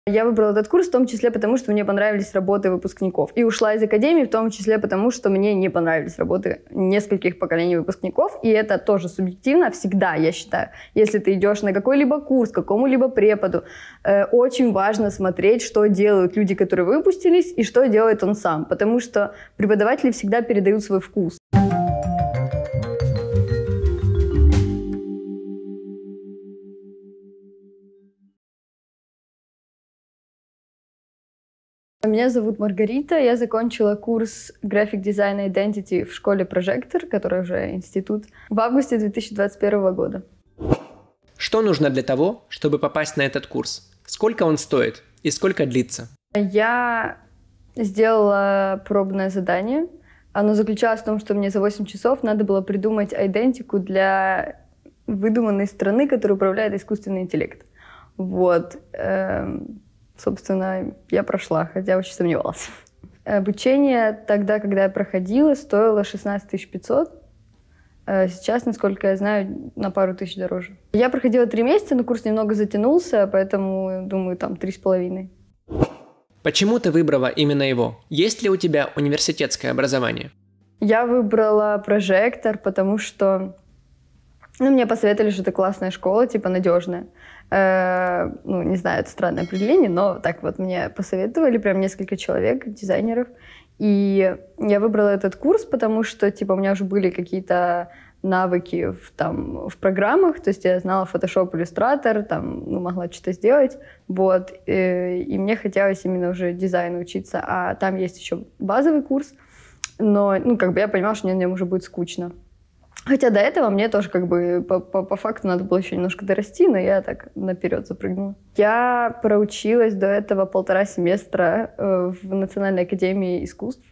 Я выбрала этот курс в том числе потому, что мне понравились работы выпускников. И ушла из академии в том числе потому, что мне не понравились работы нескольких поколений выпускников. И это тоже субъективно всегда, я считаю. Если ты идешь на какой-либо курс, какому-либо преподу, очень важно смотреть, что делают люди, которые выпустились, и что делает он сам. Потому что преподаватели всегда передают свой вкус. Меня зовут Маргарита, я закончила курс Graphic Design Identity в школе Прожектор, который уже институт, в августе 2021 года. Что нужно для того, чтобы попасть на этот курс? Сколько он стоит и сколько длится? Я сделала пробное задание. Оно заключалось в том, что мне за 8 часов надо было придумать идентику для выдуманной страны, которая управляет искусственный интеллект. Вот. Собственно, я прошла, хотя очень сомневалась. Обучение тогда, когда я проходила, стоило 16 500. Сейчас, насколько я знаю, на пару тысяч дороже. Я проходила 3 месяца, но курс немного затянулся, поэтому, думаю, там 3,5. Почему ты выбрала именно его? Есть ли у тебя университетское образование? Я выбрала Прожектор, потому что мне посоветовали, что это классная школа, типа надежная. Не знаю, это странное определение, но так вот мне посоветовали прям несколько человек, дизайнеров. И я выбрала этот курс, потому что типа у меня уже были какие-то навыки в программах, то есть я знала Photoshop, Illustrator, могла что-то сделать, вот. И мне хотелось именно уже дизайну учиться, а там есть еще базовый курс, но я понимала, что мне на нем уже будет скучно. Хотя до этого мне тоже по факту надо было еще немножко дорасти, но я так наперед запрыгнула. Я проучилась до этого 1,5 семестра в Национальной академии искусств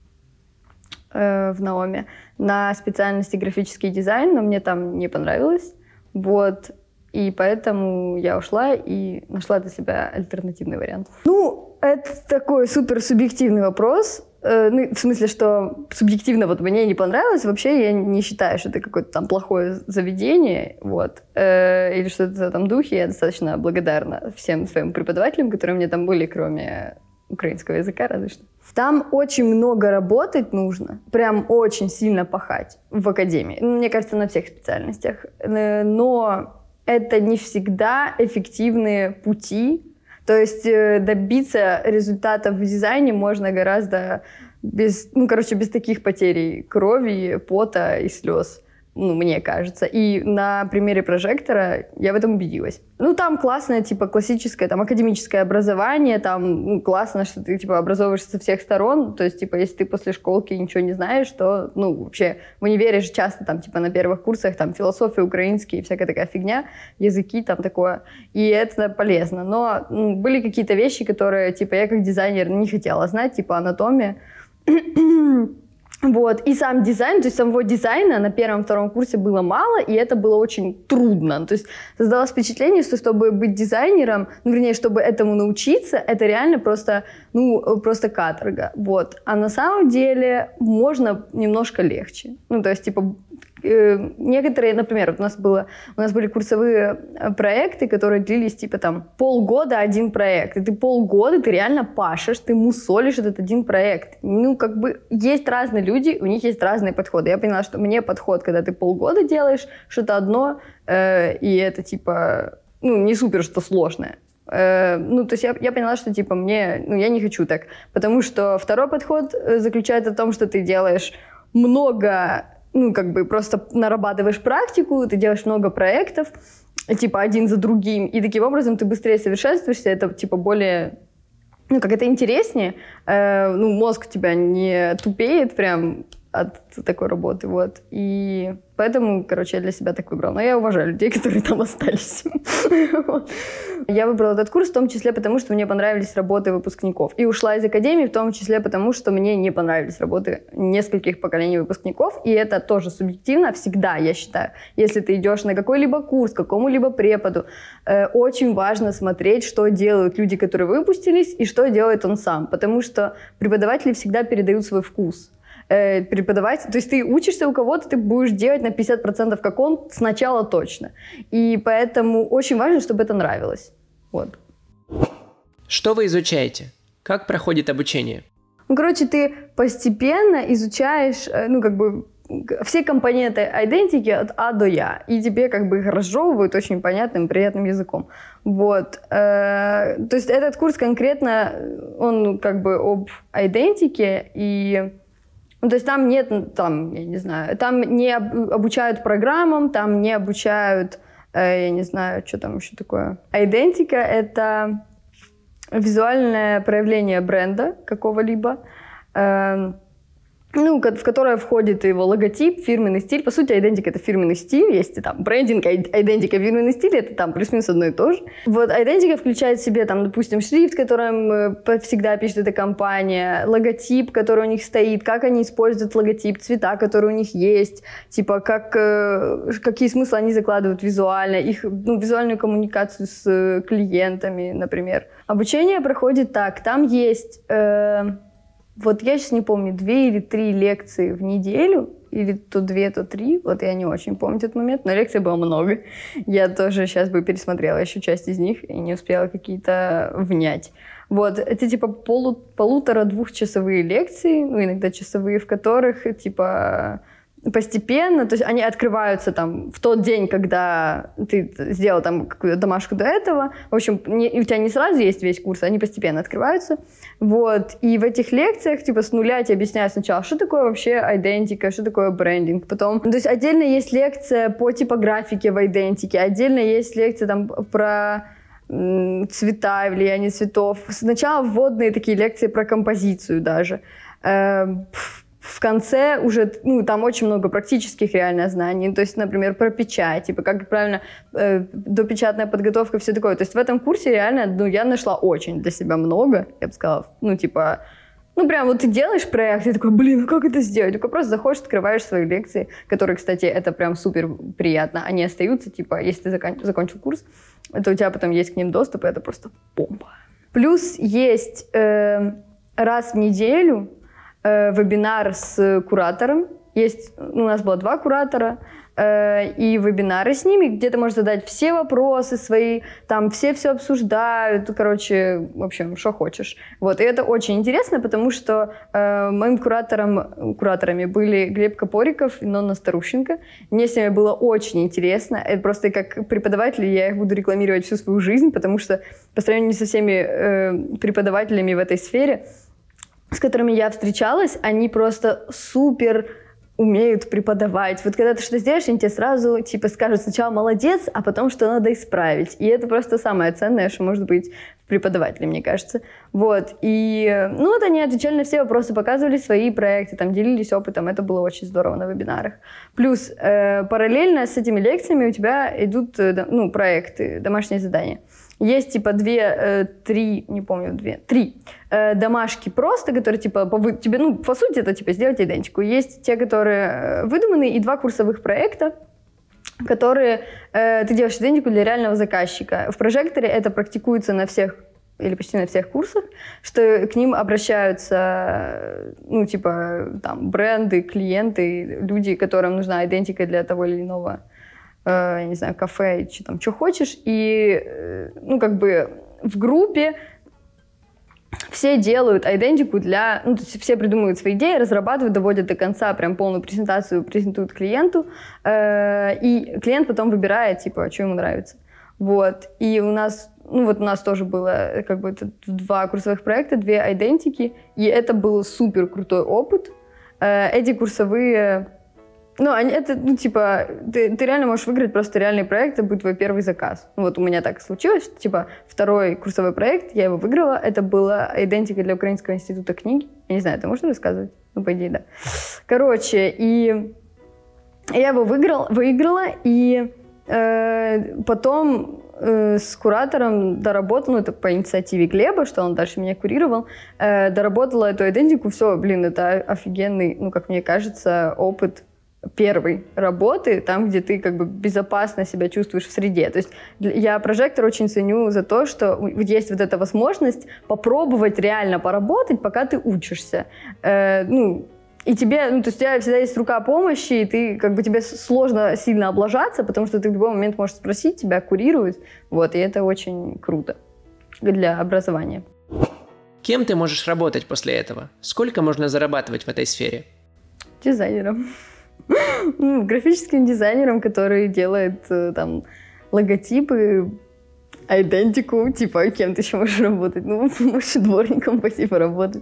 в Наоме на специальности графический дизайн, но мне там не понравилось. Вот. И поэтому я ушла и нашла для себя альтернативный вариант. Это такой супер субъективный вопрос. В смысле, что субъективно мне не понравилось. Вообще я не считаю, что это какое-то там плохое заведение, вот. Или что-то в этом духе. Я достаточно благодарна всем своим преподавателям, которые у меня там были, кроме украинского языка, разве что. Там очень много работать нужно, прям очень сильно пахать в академии. Мне кажется, на всех специальностях. Но это не всегда эффективные пути. То есть добиться результатов в дизайне можно гораздо без таких потерь крови, пота и слез, мне кажется. И на примере Прожектора я в этом убедилась. Там классное, классическое, академическое образование, классно, что ты, образовываешься со всех сторон. То есть, если ты после школки ничего не знаешь, то, вообще, в универе же часто, на первых курсах, философия, украинский, всякая такая фигня, языки, такое. И это полезно. Но были какие-то вещи, которые, я как дизайнер не хотела знать, анатомия. Вот. И сам дизайн, то есть самого дизайна на 1-2 курсе было мало, и это было очень трудно. То есть создалось впечатление, что чтобы быть дизайнером, чтобы этому научиться, это реально просто каторга. Вот. А на самом деле можно немножко легче. Некоторые, например, у нас были курсовые проекты, которые длились полгода один проект. И ты полгода ты реально пашешь, ты мусолишь этот один проект. Есть разные люди, у них есть разные подходы. Я поняла, что мне подход, когда ты полгода делаешь что-то одно, и это не супер что сложное. То есть я поняла, что я не хочу так. Потому что второй подход заключается в том, что ты делаешь много, просто нарабатываешь практику, ты делаешь много проектов, один за другим, и таким образом ты быстрее совершенствуешься, это более, это интереснее, мозг у тебя не тупеет прям от такой работы, вот, и поэтому, я для себя так выбрала, но я уважаю людей, которые там остались. Я выбрала этот курс в том числе потому, что мне понравились работы выпускников, и ушла из академии в том числе потому, что мне не понравились работы нескольких поколений выпускников, и это тоже субъективно всегда, я считаю. Если ты идешь на какой-либо курс, какому-либо преподу, очень важно смотреть, что делают люди, которые выпустились, и что делает он сам, потому что преподаватели всегда передают свой вкус. Преподавать. То есть ты учишься у кого-то, ты будешь делать на 50% как он сначала точно. И поэтому очень важно, чтобы это нравилось. Вот. Что вы изучаете? Как проходит обучение? Ну, короче, ты постепенно изучаешь, все компоненты идентики от А до Я, и тебе как бы их разжевывают очень понятным, приятным языком. Вот. То есть этот курс конкретно, он как бы об идентике, и... Ну, то есть там нет, я не знаю, там не обучают программам, там не обучают, я не знаю, что там еще такое. Идентика — это визуальное проявление бренда какого-либо, в которое входит его логотип, фирменный стиль. По сути, идентика — это фирменный стиль. Есть там брендинг, идентика, фирменный стиль — это там плюс-минус одно и то же. Вот идентика включает в себе, там, допустим, шрифт, которым всегда пишет эта компания, логотип, который у них стоит, как они используют логотип, цвета, которые у них есть, типа, какие смыслы они закладывают визуально, их визуальную коммуникацию с клиентами, например. Обучение проходит так. Там есть... Вот я сейчас не помню, 2 или 3 лекции в неделю, или то 2, то 3, вот я не очень помню этот момент, но лекций было много. Я тоже сейчас бы пересмотрела еще часть из них и не успела какие-то внять. Вот, это типа 1,5-2-часовые лекции, иногда часовые, в которых типа постепенно, то есть они открываются там в тот день, когда ты сделал там какую-то домашку до этого. В общем, у тебя не сразу есть весь курс, они постепенно открываются. Вот. И в этих лекциях типа с нуля тебе объясняют сначала, что такое вообще идентика, что такое брендинг. Потом, то есть отдельно есть лекция по типографике в идентике, отдельно есть лекция там про цвета и влияние цветов. Сначала вводные такие лекции про композицию даже. В конце уже, там очень много практических реально знаний. То есть, например, про печать, типа, как правильно, допечатная подготовка, все такое. То есть в этом курсе реально, я нашла очень для себя много, я бы сказала, прям вот ты делаешь проект, и такой, а как это сделать? Только просто заходишь, открываешь свои лекции, которые, кстати, это прям супер приятно. Они остаются, типа, если ты закончил курс, то у тебя потом есть к ним доступ, и это просто бомба. Плюс есть раз в неделю вебинар с куратором. У нас было 2 куратора, и вебинары с ними, где ты можешь задать все вопросы свои, там все обсуждают, в общем, что хочешь. Вот, и это очень интересно, потому что моим кураторами были Глеб Копориков и Нонна Старущенко. Мне с ними было очень интересно. Это просто как преподаватель я их буду рекламировать всю свою жизнь, потому что по сравнению со всеми преподавателями в этой сфере, с которыми я встречалась, они просто супер умеют преподавать. Вот когда ты что-то сделаешь, они тебе сразу скажут сначала молодец, а потом что надо исправить. И это просто самое ценное, что может быть в преподавателе, мне кажется. Вот. И вот они отвечали на все вопросы, показывали свои проекты, там, делились опытом. Это было очень здорово на вебинарах. Плюс параллельно с этими лекциями у тебя идут проекты, домашние задания. Есть типа 3 домашки просто, которые типа тебе, по сути, это типа сделать идентику. Есть те, которые выдуманные, и 2 курсовых проекта, которые ты делаешь идентику для реального заказчика. В прожекторе это практикуется на всех или почти на всех курсах, что к ним обращаются, бренды, клиенты, люди, которым нужна идентика для того или иного, я не знаю, кафе, что хочешь. И, в группе все делают идентику для... то есть все придумывают свои идеи, разрабатывают, доводят до конца, прям полную презентацию презентуют клиенту, и клиент потом выбирает, что ему нравится. Вот. И у нас тоже было 2 курсовых проекта, 2 идентики, и это был супер крутой опыт. Эти курсовые... ты реально можешь выиграть просто реальный проект, это будет твой первый заказ. Вот у меня так случилось, что, 2-й курсовой проект, я его выиграла, это была идентика для Украинского института книги. Я не знаю, это можно рассказывать? По идее, да. Короче, и я его выиграла, и потом с куратором доработала, это по инициативе Глеба, что он дальше меня курировал, доработала эту идентику, все, это офигенный, как мне кажется, опыт первой работы, там, где ты безопасно себя чувствуешь в среде. То есть я прожектор очень ценю за то, что есть вот эта возможность попробовать реально поработать, пока ты учишься. И тебе, то есть у тебя всегда есть рука помощи, и ты, тебе сложно сильно облажаться, потому что ты в любой момент можешь спросить, тебя курируют, вот, и это очень круто. для образования. Кем ты можешь работать после этого? Сколько можно зарабатывать в этой сфере? Дизайнером. Графическим дизайнером, который делает там логотипы, идентику, типа, кем ты еще можешь работать? Ну, можешь дворником пойти поработать.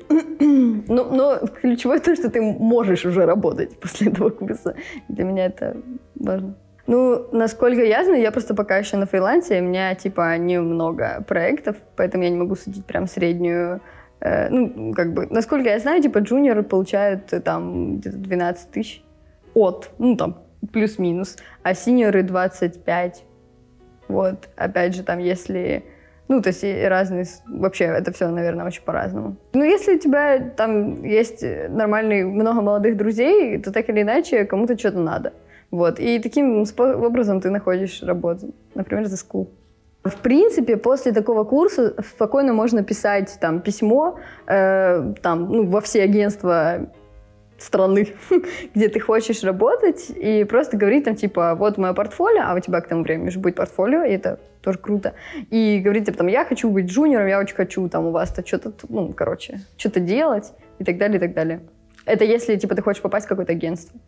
Но ключевое то, что ты можешь уже работать после этого курса. Для меня это важно. Ну, насколько я знаю, я просто пока еще на фрилансе, у меня, типа, немного проектов, поэтому я не могу судить прям среднюю. Ну, как бы, насколько я знаю, типа, джуниоры получают там где-то 12 тысяч ну, там, плюс-минус, а синьоры 25. Вот, опять же, там, если... Ну, то есть разные... Вообще, это все, наверное, очень по-разному. Ну, если у тебя там есть много молодых друзей, то так или иначе кому-то что-то надо. Вот, и таким образом ты находишь работу. Например, The School. В принципе, после такого курса спокойно можно писать там письмо там, ну, во все агентства страны, где ты хочешь работать, и просто говорить там, типа, вот мое портфолио, а у тебя к тому времени же будет портфолио, и это тоже круто. И говорить, типа, там, я хочу быть джуниором, я очень хочу там у вас-то что-то, ну, короче, что-то делать, и так далее, и так далее. Это если, типа, ты хочешь попасть в какое-то агентство.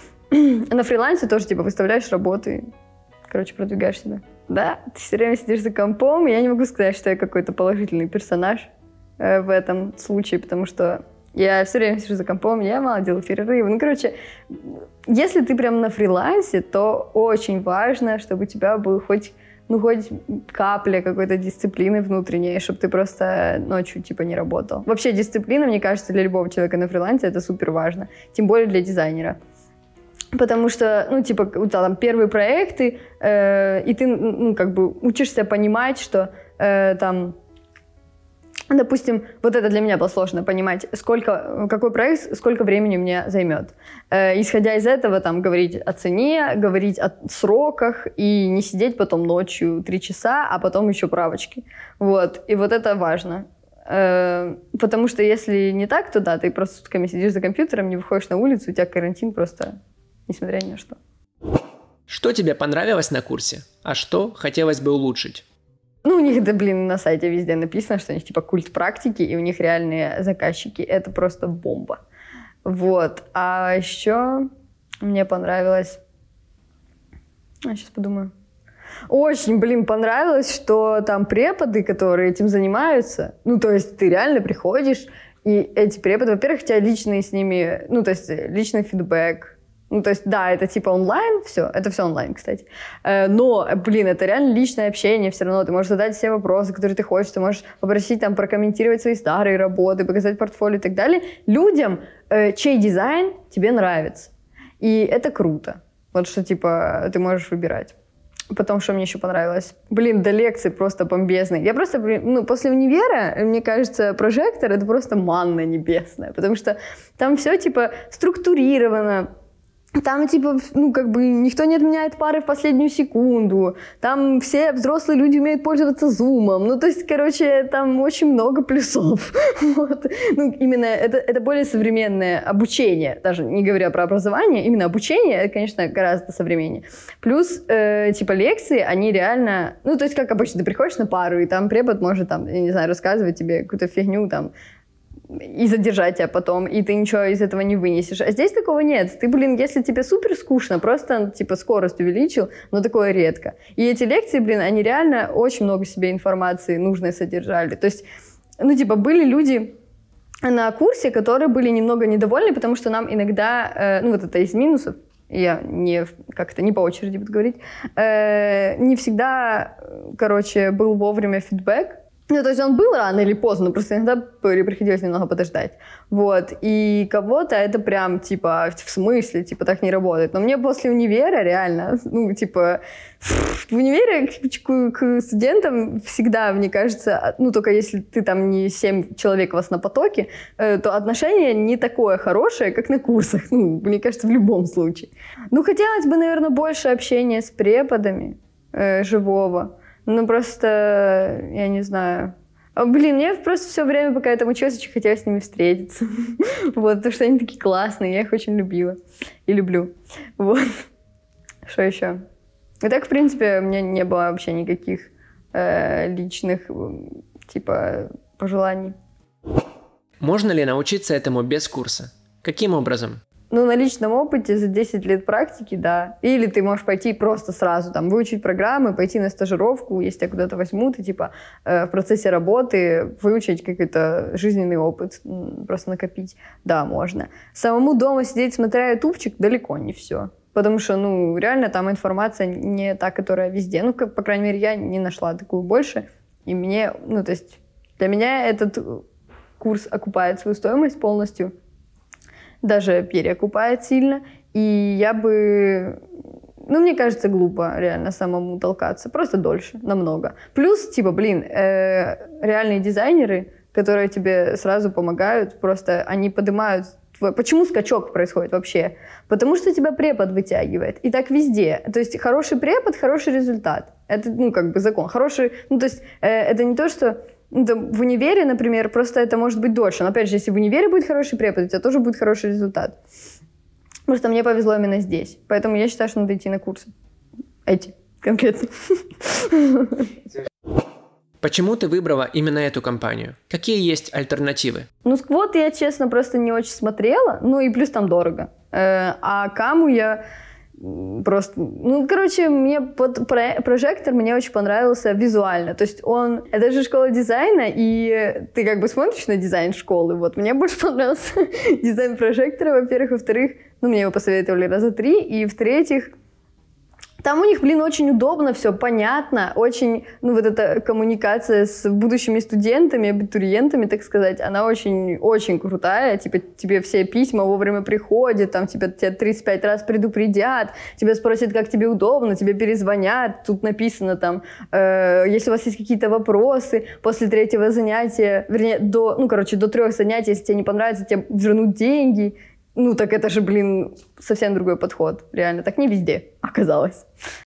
На фрилансе тоже, типа, выставляешь работы, короче, продвигаешь себя. Да, ты все время сидишь за компом, и я не могу сказать, что я какой-то положительный персонаж в этом случае, потому что я все время сижу за компом, я мало делаю перерывы. Ну, короче, если ты прям на фрилансе, то очень важно, чтобы у тебя был хоть капля какой-то дисциплины внутренней, чтобы ты просто ночью, типа, не работал. Вообще, дисциплина, мне кажется, для любого человека на фрилансе это супер важно, тем более для дизайнера. Потому что, ну, типа, у тебя там первые проекты, и ты, ну, как бы учишься понимать, что там, допустим, вот это для меня было сложно понимать, какой проект, сколько времени мне займет. Исходя из этого, там, говорить о цене, говорить о сроках, и не сидеть потом ночью 3 часа, а потом еще правочки. Вот, и вот это важно. Потому что если не так, то да, ты просто сутками сидишь за компьютером, не выходишь на улицу, у тебя карантин просто... Несмотря ни на что. Что тебе понравилось на курсе, а что хотелось бы улучшить? Ну, у них, да, блин, на сайте везде написано, что у них типа культ практики, и у них реальные заказчики. Это просто бомба. Вот. А еще мне понравилось... сейчас подумаю. Очень, блин, понравилось, что там преподы, которые этим занимаются, ну, то есть ты реально приходишь, и эти преподы, во-первых, у тебя личные с ними, ну, то есть личный фидбэк. Ну, то есть, да, это типа онлайн, это все онлайн, кстати. Но, блин, это реально личное общение все равно. Ты можешь задать все вопросы, которые ты хочешь, ты можешь попросить там прокомментировать свои старые работы, показать портфолио и так далее. Людям, чей дизайн тебе нравится. И это круто. Вот что, типа, ты можешь выбирать. Потом, что мне еще понравилось? Блин, да лекции просто бомбезные. Я просто, ну, после универа, мне кажется, прожектор — это просто манна небесная. Потому что там все, типа, структурировано. Там, типа, ну, как бы никто не отменяет пары в последнюю секунду. Там все взрослые люди умеют пользоваться зумом. Ну, то есть, короче, там очень много плюсов. Вот. Ну, именно это более современное обучение. Даже не говоря про образование, именно обучение, это, конечно, гораздо современнее. Плюс, типа, лекции, они реально... Ну, то есть, как обычно, ты приходишь на пару, и там препод может, там, я не знаю, рассказывать тебе какую-то фигню, там, и задержать тебя потом, и ты ничего из этого не вынесешь. А здесь такого нет. Ты, блин, если тебе супер скучно, просто, типа, скорость увеличил, но такое редко. И эти лекции, блин, они реально очень много себе информации нужной содержали. То есть, ну, типа, были люди на курсе, которые были немного недовольны, потому что нам иногда, ну, вот это из минусов, я как-то не по очереди буду говорить, не всегда, короче, был вовремя фидбэк. Ну, то есть он был рано или поздно, просто иногда приходилось немного подождать. Вот. И кого-то это прям, типа, в смысле, типа, так не работает. Но мне после универа реально, ну, типа, в универе к студентам всегда, мне кажется, ну, только если ты там не 7 человек у вас на потоке, то отношение не такое хорошее, как на курсах. Ну, мне кажется, в любом случае. Ну, хотелось бы, наверное, больше общения с преподами живого. Ну, просто, я не знаю. Блин, мне просто все время, пока я там училась, очень хотелось с ними встретиться. Вот, потому что они такие классные, я их очень любила. И люблю. Вот. Что еще? И так, в принципе, у меня не было вообще никаких личных, типа, пожеланий. Можно ли научиться этому без курса? Каким образом? Ну, на личном опыте за 10 лет практики, да. Или ты можешь пойти просто сразу, там, выучить программы, пойти на стажировку, если тебя куда-то возьмут, и, типа, в процессе работы выучить какой-то жизненный опыт, просто накопить. Да, можно. Самому дома сидеть, смотря ютубчик, далеко не все. Потому что, ну, реально там информация не та, которая везде. Ну, по крайней мере, я не нашла такую больше. И мне, ну, то есть, для меня этот курс окупает свою стоимость полностью. Даже переокупает сильно, и я бы... Ну, мне кажется, глупо реально самому толкаться, просто дольше, намного. Плюс, типа, реальные дизайнеры, которые тебе сразу помогают, просто они поднимают... Почему скачок происходит вообще? Потому что тебя препод вытягивает, и так везде. То есть хороший препод, хороший результат. Это, ну, как бы закон. Хороший... Ну, то есть это не то, что... В универе, например, просто это может быть дольше. Но опять же, если в универе будет хороший препод, у тебя тоже будет хороший результат. Просто мне повезло именно здесь. Поэтому я считаю, что надо идти на курсы. Эти конкретно. Почему ты выбрала именно эту компанию? Какие есть альтернативы? Ну, Сквот я, честно, просто не очень смотрела. Ну, и плюс там дорого. А Каму я... Просто, ну, короче, мне под прожектор мне очень понравился визуально. То есть это же школа дизайна, и ты как бы смотришь на дизайн школы. Вот, мне больше понравился дизайн прожектора, во-первых. Во-вторых, ну, мне его посоветовали раза 3. И в-третьих, там у них, очень удобно, все понятно, очень, ну, вот эта коммуникация с будущими студентами, абитуриентами, так сказать, она очень крутая, типа, тебе все письма вовремя приходят, там, тебя 35 раз предупредят, тебя спросят, как тебе удобно, тебе перезвонят, тут написано, там, если у вас есть какие-то вопросы, после 3-го занятия, вернее, до 3 занятий, если тебе не понравится, тебе вернут деньги. Ну, так это же, совсем другой подход. Реально, так не везде оказалось.